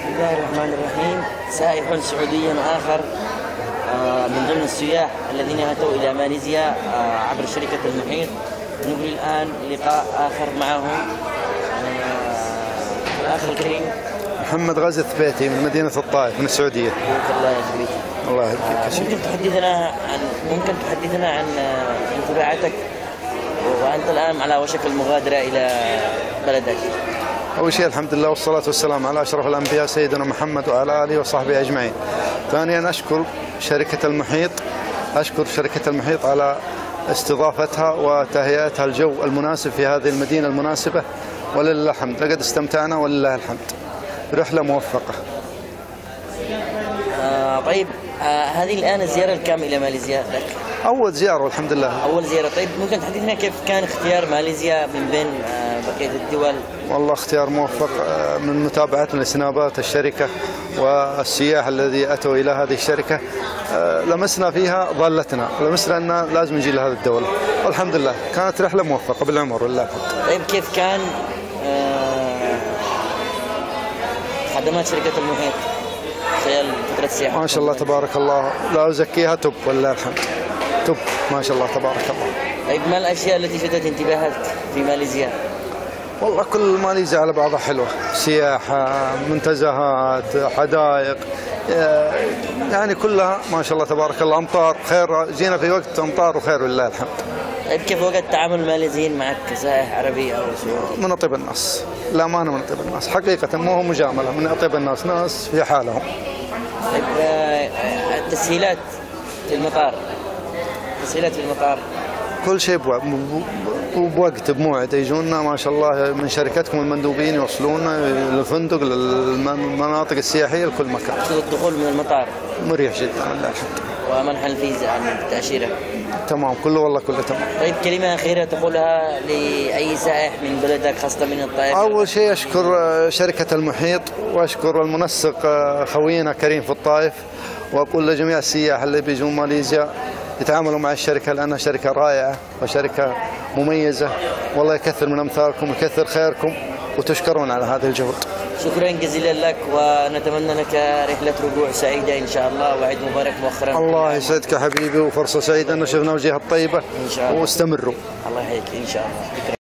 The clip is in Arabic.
بسم الله الرحمن الرحيم. سائح سعودي آخر من ضمن السياح الذين أتوا إلى ماليزيا عبر شركة المحيط. نجري الآن لقاء آخر معهم. الأخ الكريم محمد غازي الثبيتي من مدينة الطائف من السعودية. الله يحفظك. الله يحفظك. ممكن تحدثنا عن انطباعاتك وأنت الآن على وشك المغادرة إلى بلدك؟ أول شيء الحمد لله والصلاة والسلام على أشرف الأنبياء سيدنا محمد وعلى آله وصحبه أجمعين. ثانيا أشكر شركة المحيط على استضافتها وتهيئتها الجو المناسب في هذه المدينة المناسبة، ولله الحمد. لقد استمتعنا ولله الحمد. رحلة موفقة. طيب هذه الآن الزيارة الكام إلى ماليزيا لك؟ أول زيارة والحمد لله. أول زيارة. طيب ممكن تحدثنا كيف كان اختيار ماليزيا من بين بقية الدول؟ والله اختيار موفق من متابعتنا لسنابات الشركة والسياح الذي أتوا إلى هذه الشركة. لمسنا فيها ضالتنا، لمسنا أن لازم نجي لهذه الدولة، والحمد لله كانت رحلة موفقة بالعمر والله الحمد. طيب كيف كان خدمات شركة المحيط خلال فترة السياحة؟ ما شاء الله تبارك الله، لا أزكيها، توب والله الحمد، توب ما شاء الله تبارك الله. طيب ما الأشياء التي شدت انتباهك في ماليزيا؟ والله كل ماليزيا على بعضها حلوة، سياحة، منتزهات، حدائق، يعني كلها ما شاء الله تبارك الله. أمطار خير، جينا في وقت أمطار وخير ولله الحمد. طيب كيف وجدت تعامل الماليزيين معك كسائح عربي أو سعودي؟ من أطيب الناس، لا ما أنا من أطيب الناس حقيقة، مو هو مجاملة، من أطيب الناس، ناس في حالهم. طيب التسهيلات في المطار، كل شيء بوقت بموعد يجونا ما شاء الله من شركتكم المندوبين يوصلونا للفندق للمناطق السياحية لكل مكان. الدخول من المطار مريح جدا والله الحمد. ومنح الفيزا عن التأشيرة تمام كله والله كله تمام. طيب كلمة أخيرة تقولها لأي سائح من بلدك خاصة من الطائف؟ أول شيء أشكر شركة المحيط وأشكر المنسق خوينا كريم في الطائف، وأقول لجميع السياح اللي بيجون ماليزيا يتعاملوا مع الشركة لأنها شركة رائعة وشركة مميزة، والله يكثر من أمثالكم ويكثر خيركم وتشكرون على هذا الجهد. شكرا جزيلا لك، ونتمنى لك رحلة رجوع سعيدة إن شاء الله، وعيد مبارك مؤخرا. الله يسعدك حبيبي، وفرصة سعيدة أن شفنا وجهها الطيبة إن شاء الله. واستمروا. الله يحييك إن شاء الله.